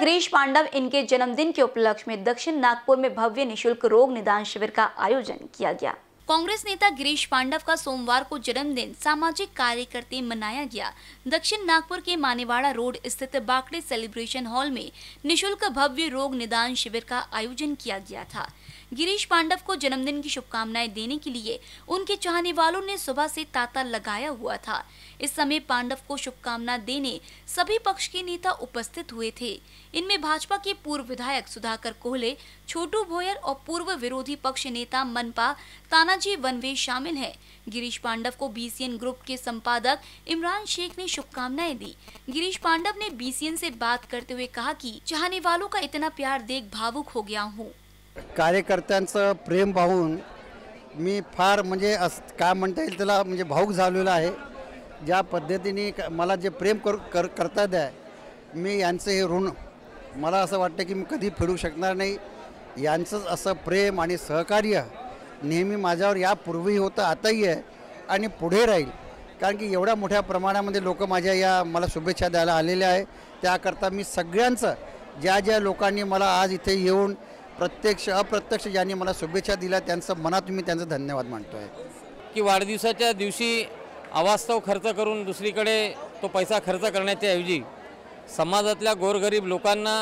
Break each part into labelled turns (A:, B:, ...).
A: गिरीश पांडव इनके जन्मदिन के उपलक्ष्य में दक्षिण नागपुर में भव्य निशुल्क रोग निदान शिविर का आयोजन किया गया। कांग्रेस नेता गिरीश पांडव का सोमवार को जन्मदिन सामाजिक कार्य करते मनाया गया। दक्षिण नागपुर के मानेवाड़ा रोड स्थित बाकड़े सेलिब्रेशन हॉल में निशुल्क भव्य रोग निदान शिविर का आयोजन किया गया था। गिरीश पांडव को जन्मदिन की शुभकामनाएं देने के लिए उनके चाहने वालों ने सुबह से तांता लगाया हुआ था। इस समय पांडव को शुभकामना देने सभी पक्ष के नेता उपस्थित हुए थे। इनमें भाजपा के पूर्व विधायक सुधाकर कोहले, छोटू भोयर और पूर्व विरोधी पक्ष नेता मनपा तानाजी वनवे शामिल हैं। गिरीश पांडव को बीसीएन ग्रुप के संपादक इमरान शेख ने शुभकामनाएं दी। गिरीश पांडव ने बीसीएन से बात करते हुए कहा कि चाहने वालों का इतना प्यार देख भावुक हो गया हूँ।
B: कार्यकर्त्यांचं प्रेम पाहून मी फार म्हणजे काय म्हणता येईल त्याला म्हणजे भावुक झालेलो आहे। ज्या पद्धतीने मला जे प्रेम करतात आहे मी यांचं हे ऋण मला असं वाटतं की मी कधी फेडू शकणार नाही। यांचं असं प्रेम आणि सहकार्य नेहमी माझ्यावर यापूर्वी होतं, आताही आहे आणि पुढे राहील। कारण की एवढ्या मोठ्या प्रमाणामध्ये लोक माझ्या या मला शुभेच्छा द्यायला आलेले आहे। त्याकरता मी सगळ्यांचं ज्या लोकांनी मला आज इथे येऊन प्रत्यक्ष अप्रत्यक्ष ज्यांनी मला शुभेच्छा दिल्या त्यांचं मनातून मी त्यांचा धन्यवाद मानतो आहे।
C: की वाढदिवसाच्या दिवशी अवास्तव खर्च करून दुसरीकडे तो पैसा खर्च करण्याच्या ऐवजी समाजातल्या गोरगरीब लोकांना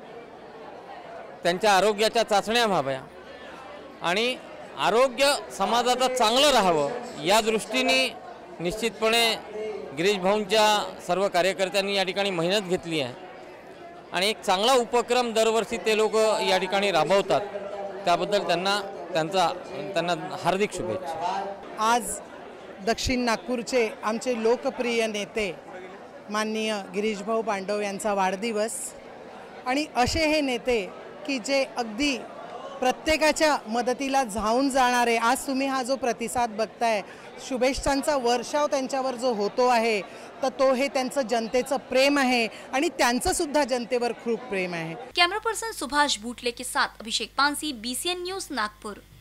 C: त्यांच्या आरोग्याच्या चाचण्या व्हाव्या आणि आरोग्य समाजाचं चांगलं राहावं या दृष्टीने निश्चितपणे गिरीश भाऊंच्या सर्व कार्यकर्त्यांनी या ठिकाणी मेहनत घेतली आहे आणि एक चांगला उपक्रम दरवर्षी ते लोक या ठिकाणी राबवतात। त्याबद्दल त्यांना हार्दिक शुभेच्छा।
D: आज दक्षिण नागपूरचे आमचे लोकप्रिय नेते माननीय गिरीश भाऊ पांडव यांचा वाढदिवस आणि असे हे नेते की जे अगदी प्रत्येकाच्या मदतीला धावून जाणारे, आज तुम्ही हा जो प्रतिसाद बघताय, शुभेच्छांचा वर्षाव त्यांच्यावर जो होतो आहे तर तो हे त्यांचं जनतेचं प्रेम आहे आणि त्यांचं सुद्धा जनतेवर खूप प्रेम आहे।
A: कैमरा पर्सन सुभाष बूटले के साथ अभिषेक पानसी, बीसीएन न्यूज, नागपुर।